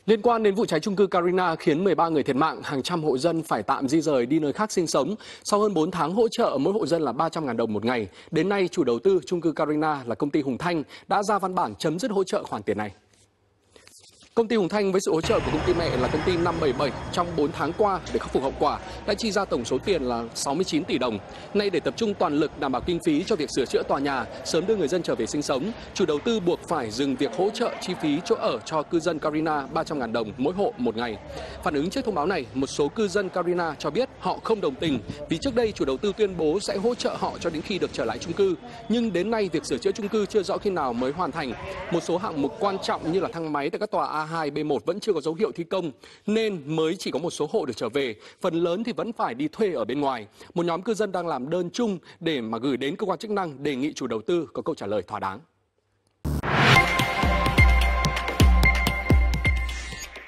Liên quan đến vụ cháy chung cư Carina khiến 13 người thiệt mạng, hàng trăm hộ dân phải tạm di rời đi nơi khác sinh sống. Sau hơn 4 tháng hỗ trợ mỗi hộ dân là 300.000 đồng một ngày, đến nay chủ đầu tư chung cư Carina là công ty Hùng Thanh đã ra văn bản chấm dứt hỗ trợ khoản tiền này. Công ty Hùng Thanh với sự hỗ trợ của công ty mẹ là công ty 577 trong 4 tháng qua để khắc phục hậu quả đã chi ra tổng số tiền là 69 tỷ đồng. Nay để tập trung toàn lực đảm bảo kinh phí cho việc sửa chữa tòa nhà, sớm đưa người dân trở về sinh sống, chủ đầu tư buộc phải dừng việc hỗ trợ chi phí chỗ ở cho cư dân Carina 300.000 đồng mỗi hộ một ngày. Phản ứng trước thông báo này, một số cư dân Carina cho biết họ không đồng tình vì trước đây chủ đầu tư tuyên bố sẽ hỗ trợ họ cho đến khi được trở lại chung cư, nhưng đến nay việc sửa chữa chung cư chưa rõ khi nào mới hoàn thành. Một số hạng mục quan trọng như là thang máy tại các tòa A2, B1 vẫn chưa có dấu hiệu thi công nên mới chỉ có một số hộ được trở về, phần lớn thì vẫn phải đi thuê ở bên ngoài. Một nhóm cư dân đang làm đơn chung để mà gửi đến cơ quan chức năng đề nghị chủ đầu tư có câu trả lời thỏa đáng.